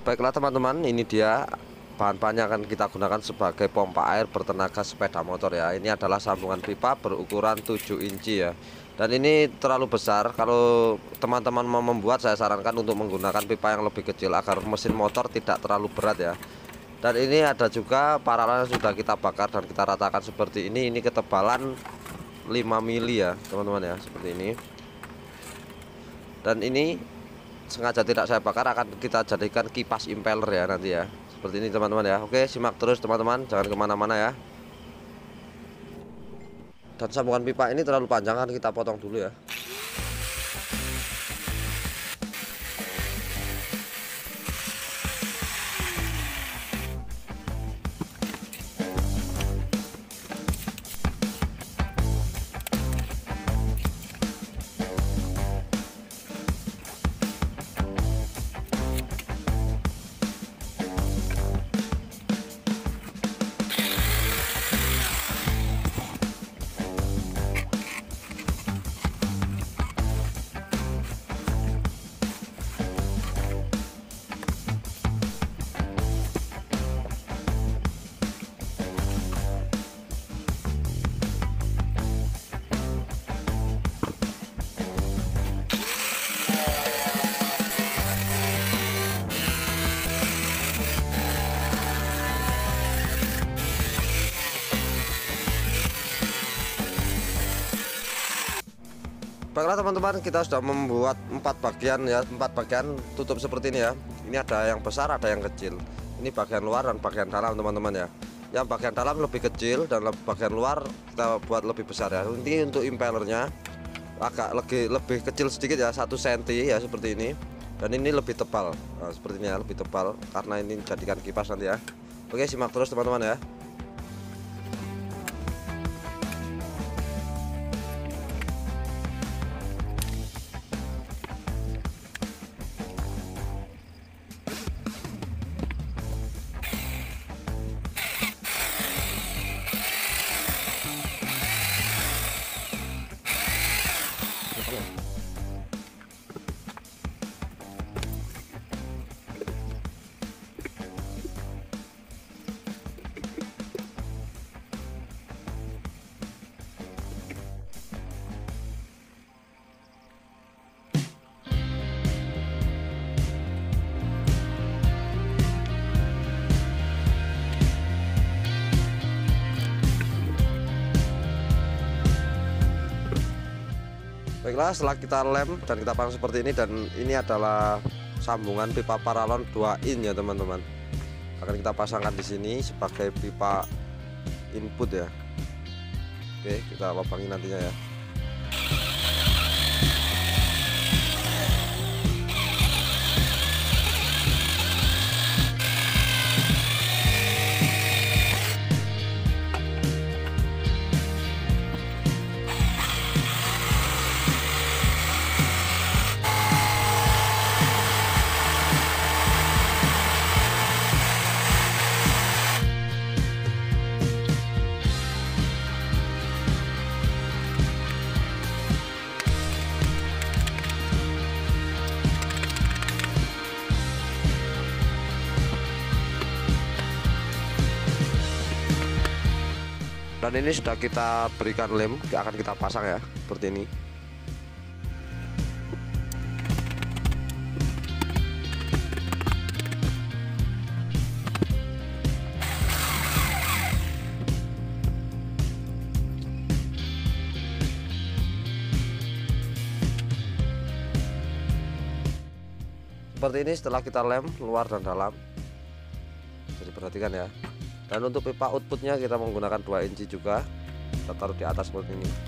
Baiklah teman-teman, ini dia bahan-bahannya akan kita gunakan sebagai pompa air bertenaga sepeda motor ya. Ini adalah sambungan pipa berukuran 7 inci ya. Dan ini terlalu besar. Kalau teman-teman mau membuat, saya sarankan untuk menggunakan pipa yang lebih kecil agar mesin motor tidak terlalu berat ya. Dan ini ada juga paralon yang sudah kita bakar dan kita ratakan seperti ini. Ini ketebalan 5 mili ya teman-teman ya, seperti ini. Dan ini sengaja tidak saya bakar, akan kita jadikan kipas impeller ya nanti ya, seperti ini teman-teman ya. Oke, simak terus teman-teman, jangan kemana-mana ya. Dan sambungan pipa ini terlalu panjang, kan kita potong dulu ya. Baiklah teman-teman, kita sudah membuat 4 bagian ya, 4 bagian tutup seperti ini ya. Ini ada yang besar, ada yang kecil. Ini bagian luar dan bagian dalam teman-teman ya. Yang bagian dalam lebih kecil dan bagian luar kita buat lebih besar ya. Ini untuk impellernya agak lebih kecil sedikit ya, 1 cm ya, seperti ini. Dan ini lebih tebal, nah, seperti ini ya, lebih tebal karena ini jadikan kipas nanti ya. Oke, simak terus teman-teman ya. Baiklah, setelah kita lem dan kita pasang seperti ini, dan ini adalah sambungan pipa paralon 2 in ya teman-teman. Akan kita pasangkan di sini sebagai pipa input ya. Oke, kita lubangin nantinya ya. Dan ini sudah kita berikan lem, akan kita pasang ya, seperti ini. Seperti ini setelah kita lem luar dan dalam. Jadi perhatikan ya. Dan untuk pipa outputnya kita menggunakan 2 inci juga, kita taruh di atas seperti ini.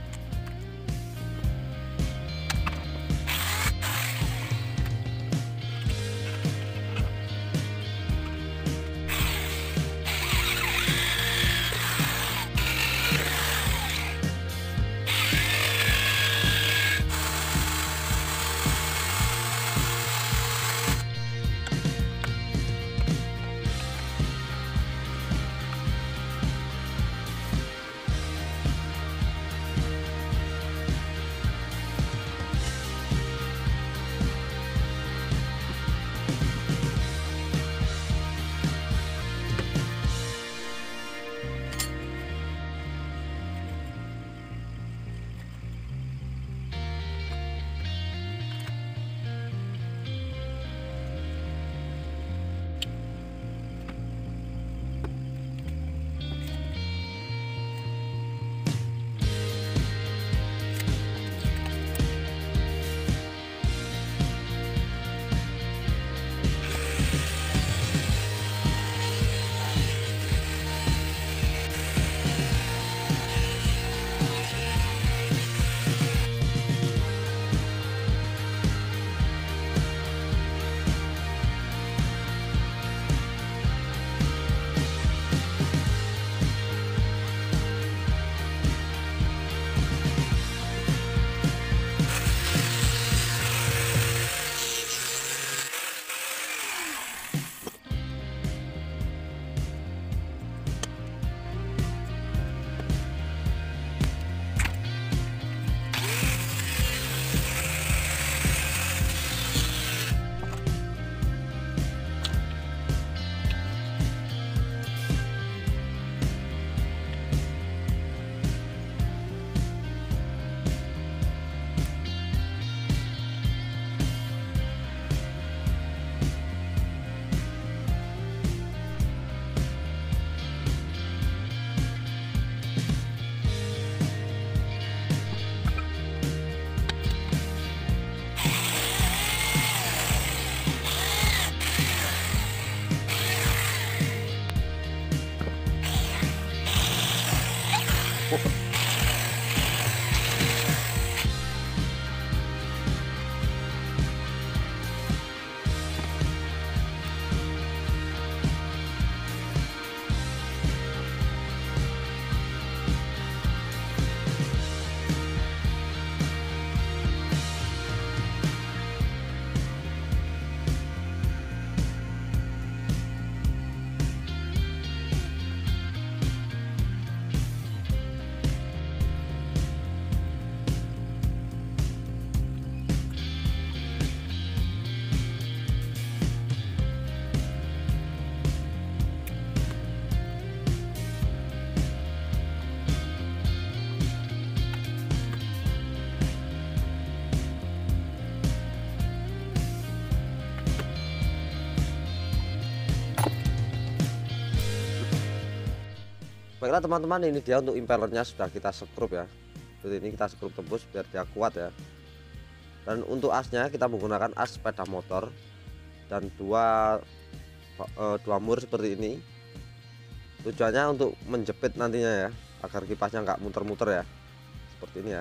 Baiklah teman-teman, ini dia untuk impellernya sudah kita skrup ya. Seperti ini kita skrup tembus biar dia kuat ya. Dan untuk asnya kita menggunakan as sepeda motor dan dua mur seperti ini. Tujuannya untuk menjepit nantinya ya, agar kipasnya nggak muter-muter ya, seperti ini ya.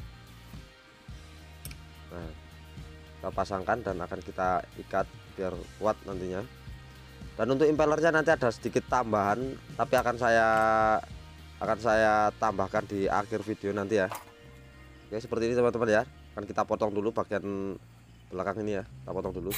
Nah, kita pasangkan dan akan kita ikat biar kuat nantinya. Dan untuk impellernya nanti ada sedikit tambahan, tapi akan saya tambahkan di akhir video nanti ya. Oke, seperti ini teman-teman ya. Akan kita potong dulu bagian belakang ini ya, kita potong dulu.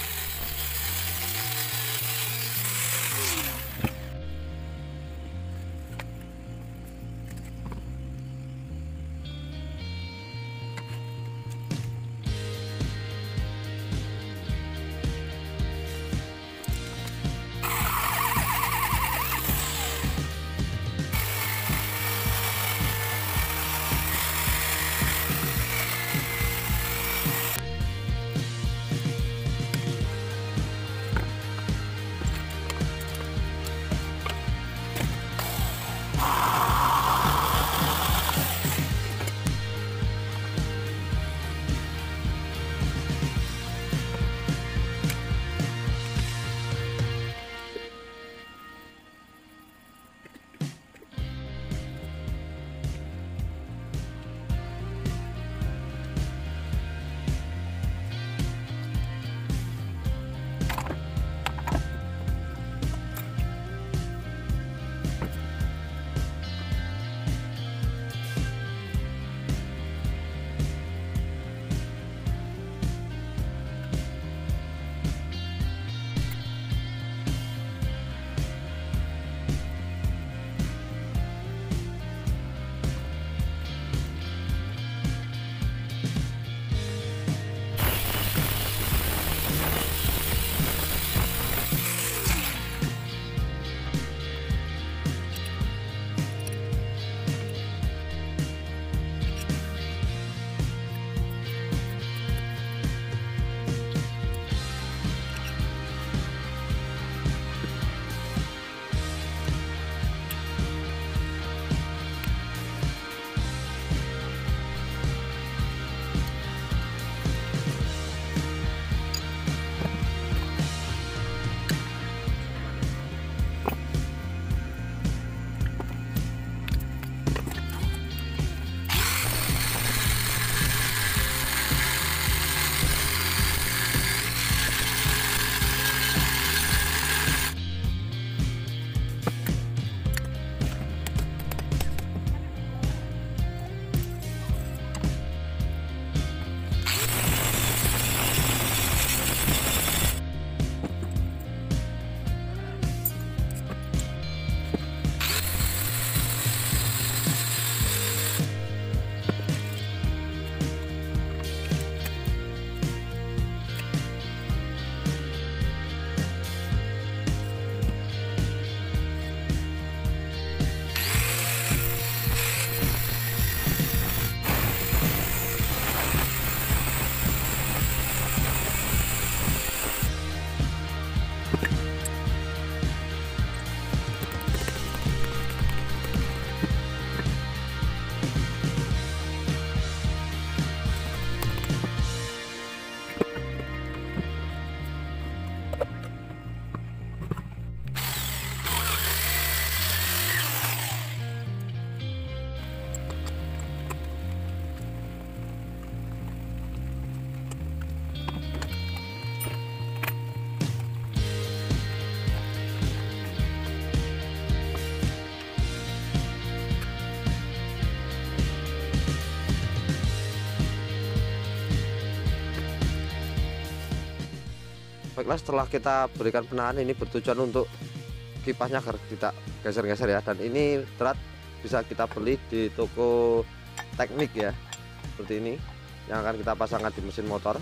Baiklah, setelah kita berikan penahan, ini bertujuan untuk kipasnya agar tidak geser-geser ya. Dan ini drat bisa kita beli di toko teknik ya, seperti ini, yang akan kita pasangkan di mesin motor.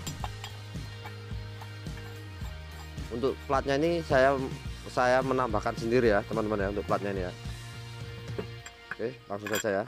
Untuk platnya ini saya menambahkan sendiri ya teman-teman ya, untuk platnya ini ya. Oke, langsung saja ya.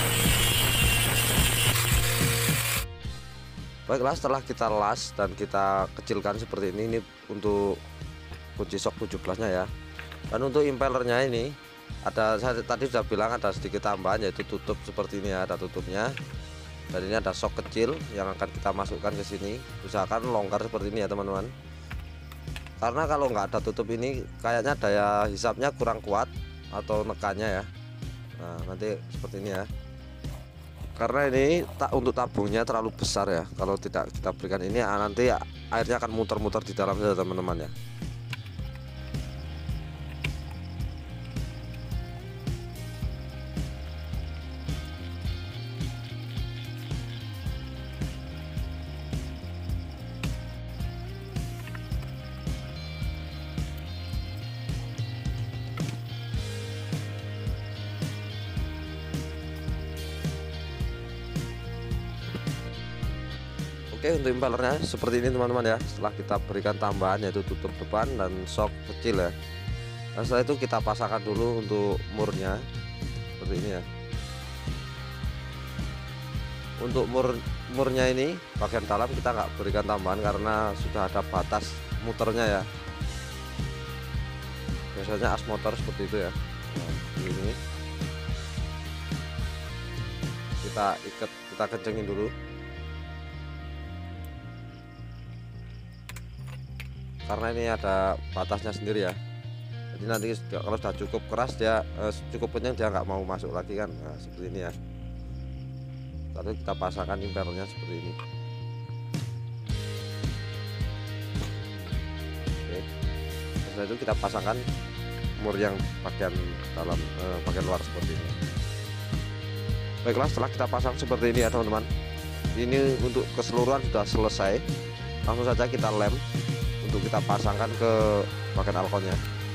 Baiklah, setelah kita las dan kita kecilkan seperti ini untuk kunci shock 17 nya ya. Dan untuk impellernya ini ada, saya tadi sudah bilang ada sedikit tambahan, yaitu tutup seperti ini ya, ada tutupnya. Dan ini ada shock kecil yang akan kita masukkan ke sini. Usahakan longgar seperti ini ya teman-teman, karena kalau nggak ada tutup ini kayaknya daya hisapnya kurang kuat atau nekannya ya. Nah nanti seperti ini ya, karena ini untuk tabungnya terlalu besar ya. Kalau tidak kita berikan ini nanti airnya akan muter-muter di dalam saja teman-teman ya. Oke, untuk impellernya seperti ini teman-teman ya. Setelah kita berikan tambahan yaitu tutup depan dan shock kecil ya. Nah setelah itu kita pasangkan dulu untuk murnya seperti ini ya. Untuk murnya ini bagian dalam kita nggak berikan tambahan karena sudah ada batas muternya ya. Biasanya as motor seperti itu ya. Nah, ini kita ikat, kita kencengin dulu. Karena ini ada batasnya sendiri ya. Jadi nanti kalau sudah cukup keras dia cukup kencang dia nggak mau masuk lagi kan. Nah seperti ini ya. Lalu kita pasangkan impellernya seperti ini. Oke. Setelah itu kita pasangkan mur yang bagian dalam bagian luar seperti ini. Baiklah, setelah kita pasang seperti ini ya teman-teman, ini untuk keseluruhan sudah selesai. Langsung saja kita lem untuk kita pasangkan ke bagian alkonnya.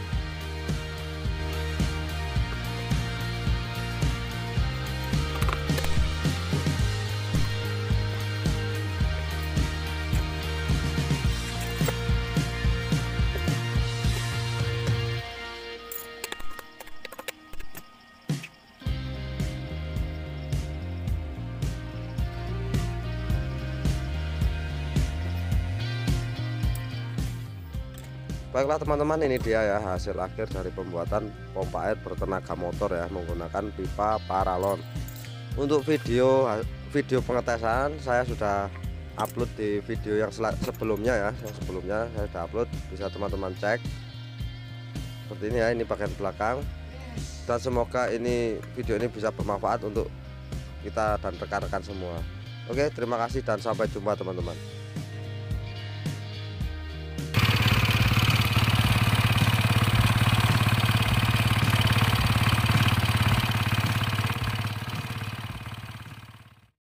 Baiklah teman-teman, ini dia ya hasil akhir dari pembuatan pompa air bertenaga motor ya, menggunakan pipa paralon. Untuk video pengetesan saya sudah upload di video yang sebelumnya ya, yang sebelumnya saya sudah upload, bisa teman-teman cek. Seperti ini ya, ini bagian belakang. Dan semoga ini video ini bisa bermanfaat untuk kita dan rekan-rekan semua. Oke, terima kasih dan sampai jumpa teman-teman.